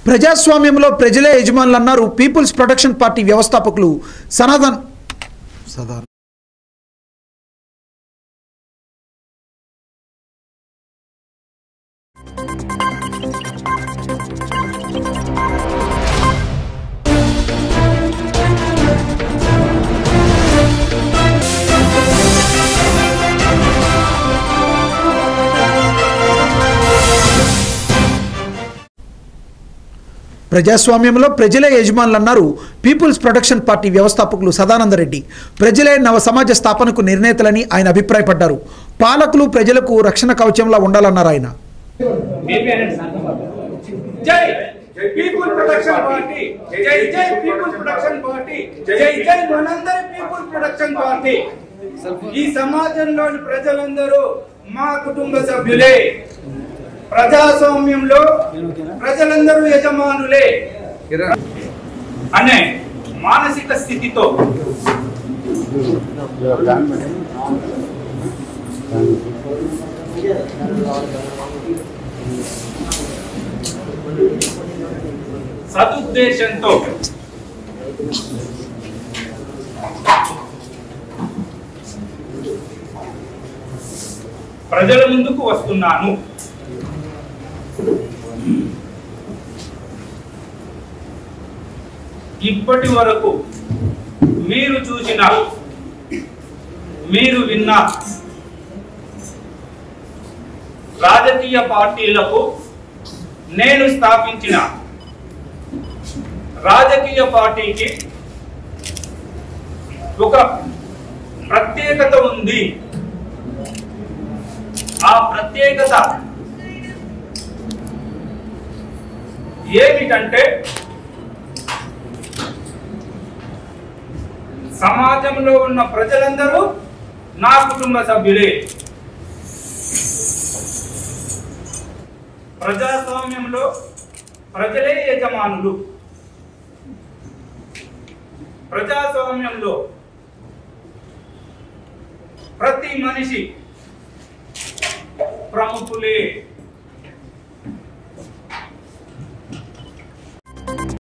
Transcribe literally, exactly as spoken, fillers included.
ప్రజాస్వామ్యంలో ప్రజలే యజమానులు అన్నారు పీపుల్స్ ప్రొటెక్షన్ పార్టీ వ్యవస్థాపకులు సనాతన్ సదా ప్రజాస్వామ్యంలో ప్రజలే యజమానులు అన్నారు పీపుల్స్ ప్రొటెక్షన్ పార్టీ వ్యవస్థాపకులు సదానంద రెడ్డి. ప్రజలే నవ సమాజ స్థాపనకు నిర్ణేతలని ఆయన అభిప్రాయపడ్డారు. పాలకులు ప్రజలకు రక్షణ కవచంలా ఉండాలన్నారు ఆయన. జై పీపుల్ ప్రొటెక్షన్ పార్టీ, జై జై పీపుల్ ప్రొటెక్షన్ పార్టీ, జై జై మనందరి పీపుల్ ప్రొటెక్షన్ పార్టీ. ఈ సమాజంలోని ప్రజలందరూ మా కుటుంబ సభ్యులే. ప్రజాస్వామ్యంలో ప్రజలందరూ యజమానులే అనే మానసిక స్థితితో సదుద్దేశంతో ప్రజల ముందుకు వస్తున్నాను. ఇప్పటి వరకు మీరు చూసిన, మీరు విన్న రాజకీయ పార్టీలకు నేను స్థాపించిన రాజకీయ పార్టీకి ఒక ప్రత్యేకత ఉంది. ఆ ప్రత్యేకత ఏమిటంటే సమాజంలో ఉన్న ప్రజలందరూ నా కుటుంబ సభ్యులే. ప్రజాస్వామ్యంలో ప్రజలే యజమానులు. ప్రజాస్వామ్యంలో ప్రతి మనిషి ప్రముఖులే.